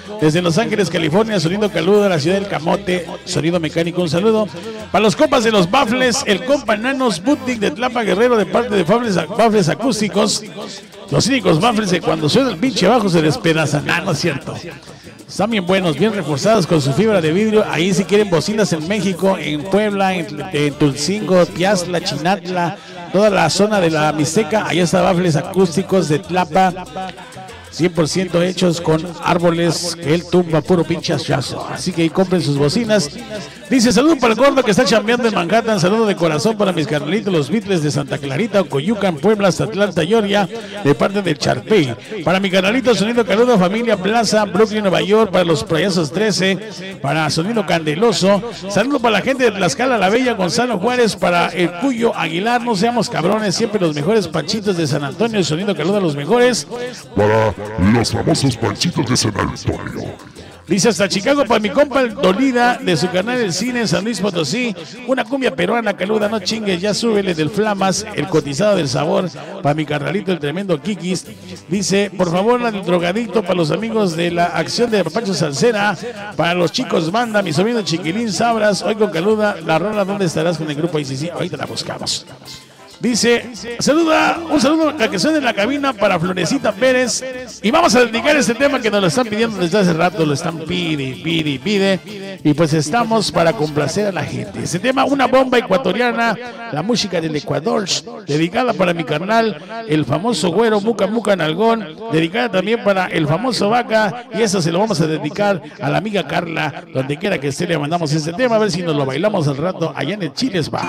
desde Los Ángeles, California, sonido caludo de la ciudad del Camote, sonido mecánico, un saludo. Para los compas de los Baffles, el compa Nanos Boutique de Tlapa Guerrero de parte de Baffles Acústicos. Los únicos Baffles que cuando suena el pinche abajo se despedazan. No es cierto. Están bien buenos, bien reforzados con su fibra de vidrio. Ahí si quieren bocinas en México, en Puebla, en Tulcingo, Piazla, Chinatla, toda la zona de la Mixteca, ahí está Baffles Acústicos de Tlapa, 100% hechos con árboles que él tumba, puro pinche hachazo. Así que ahí compren sus bocinas. Dice, saludo para el gordo que está chambeando en Manhattan, saludo de corazón para mis carnalitos, los Beatles de Santa Clarita, Coyucan, Puebla, hasta Atlanta, Georgia, de parte del Charpey. Para mi canalito Sonido Caludo, familia Plaza, Brooklyn, Nueva York, para los Payasos 13, para Sonido Candeloso. Saludo para la gente de Tlaxcala, La Bella, Gonzalo Juárez, para el Cuyo Aguilar, no seamos cabrones, siempre los mejores panchitos de San Antonio, Sonido Caludo, los mejores. Para los famosos panchitos de San Antonio. Dice hasta Chicago para mi compa el Dolida de su canal del cine en San Luis Potosí. Una cumbia peruana caluda, no chingues, ya súbele del Flamas, el cotizado del sabor. Para mi carnalito el tremendo Kikis. Dice, por favor, el drogadicto para los amigos de la acción de Papacho Salcera. Para los chicos banda, mi sobrino Chiquilín Sabras. Hoy con caluda, la rola, ¿dónde estarás con el grupo ICC? Ahorita la buscamos. Dice, un saludo a que suene en la cabina para Florecita Pérez. Y vamos a dedicar este tema que nos lo están pidiendo desde hace rato, lo están pide. Y pues estamos para complacer a la gente. Este tema, una bomba ecuatoriana, la música del Ecuador, dedicada para mi carnal, el famoso güero Muca Muca Nalgón, dedicada también para el famoso Vaca. Y eso se lo vamos a dedicar a la amiga Carla, donde quiera que esté, le mandamos este tema, a ver si nos lo bailamos al rato allá en el Chiles Bar.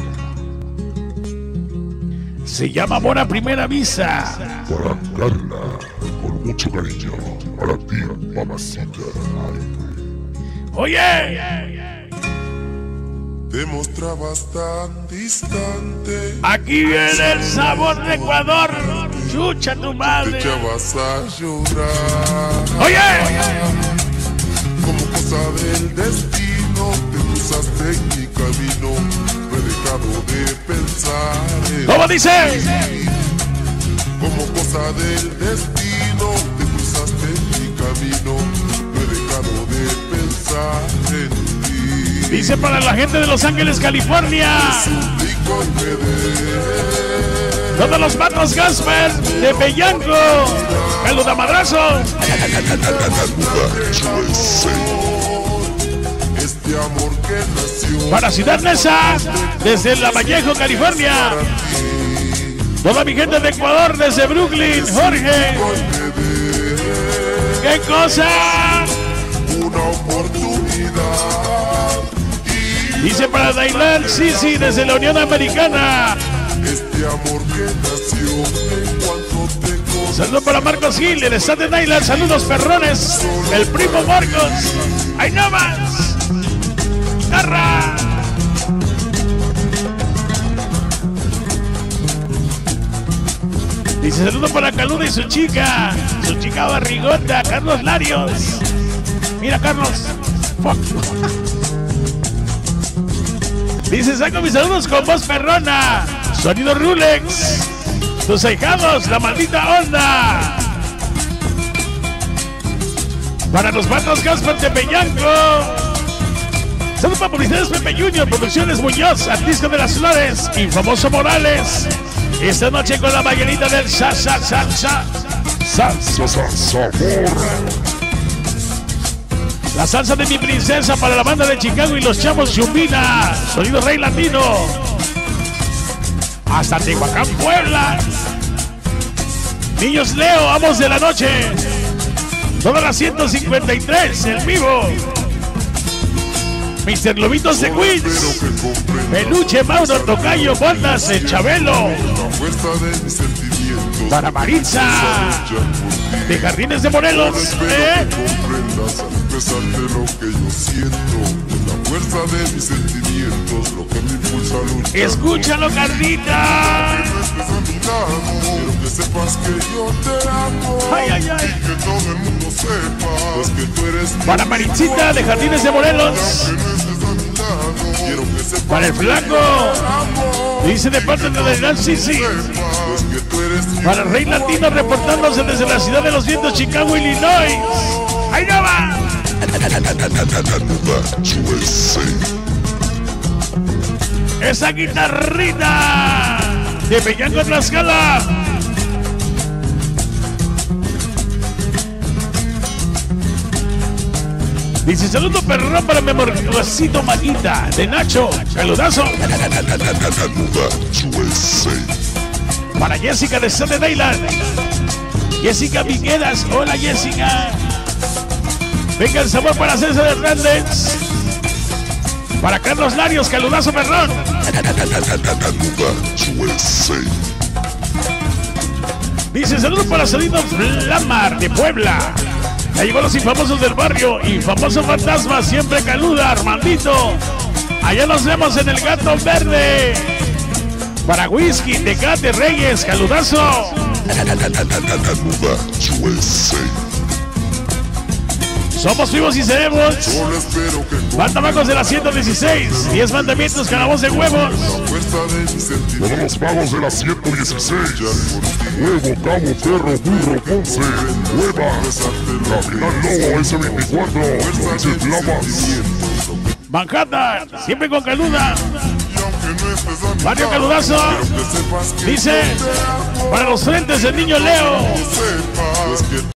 Se llama Amor a Primera Vista. Para Carla, con mucho cariño. Para ti, mamacita. Oye, te mostrabas tan distante. Aquí viene el sabor de Ecuador. Chucha tu madre. Te echabas a llorar. Oye, como cosa del destino, te cruzaste en mi camino. No he dejado de pensar en ¿cómo dice? ti. Como cosa del destino, te cruzaste en mi camino. No he dejado de pensar en ti. Dice para la gente de Los Ángeles, California. Suplico me des Todos los matos Gasper de Pellanco. Caluda madrazo. este amor que nació Para Ciudad Neza, desde La Vallejo, California. Toda mi gente de Ecuador, desde Brooklyn, Jorge. ¿Qué cosa? una oportunidad. Dice para Dailan Sisi, desde la Unión Americana. Este amor que nació en cuanto te conocí. Saludos para Marcos Gil, del Estado de Dailan. Saludos, perrones. El primo Marcos. ¡Ahí no más! ¡Garra! Dice saludos para Caluda y su chica barrigota, Carlos Larios. Mira, Carlos. Fuck. Dice, saco mis saludos con voz perrona. Sonido Rulex. Tus ahijados, la maldita onda. Para los patos Gaspar de Pellanco. Saludos para publicidades Pepe Junior, Producciones Muñoz, Artista de las Flores y Famoso Morales. Esta noche con la mañanita del salsa. La salsa de mi princesa para la banda de Chicago y los chavos Chumbina. Sonido Rey Latino. Hasta Tehuacán, Puebla. Niños Leo, amos de la noche. Todas las 153 en vivo. Mr. Lobitos de Queens. Peluche, Mauro, Tocayo, Botas, el Chabelo. Para Maritza de Jardines de Morelos. Comprendas a pesar de lo que yo siento, la fuerza de mis sentimientos, lo que me impulsa a luchar. Escúchalo, Carlita. Quiero que sepas que yo te amo. Ay, ay, ay. Y que todo el mundo sepa pues que tú eres para Maritzita de Jardines de Morelos. Quiero que sepas para el flaco. Dice de parte de Nancy, sí. Para el Rey Latino reportándose desde la ciudad de los vientos, Chicago, Illinois. ¡Ahí no va! Esa guitarrita de Peñango Tlaxcala. Dice saludo perrón para mi amorcito Maguita de Nacho, saludazo. Para Jessica de Saturday Island, Jessica Vigueras, hola Jessica. Venga el sabor para César Hernández. Para Carlos Larios, caludazo perrón. Dice saludos para Solino Flamar de Puebla. Ya llegó los infamosos del barrio y famoso fantasma, siempre caluda, Armandito. Allá nos vemos en el Gato Verde. Para Whisky, Tecate Reyes, caludazo. Somos vivos y seremos. Mandamacos de la 116. 10 mandamientos con la voz de huevos. Todos los magos de la 116. Huevo, cabo, perro, burro, ponce. Hueva. Capitán Lobo, S24. Dice Flamas. Manhattan, siempre con caluda. Barrio Caludazo. Dice, para los frentes del niño Leo.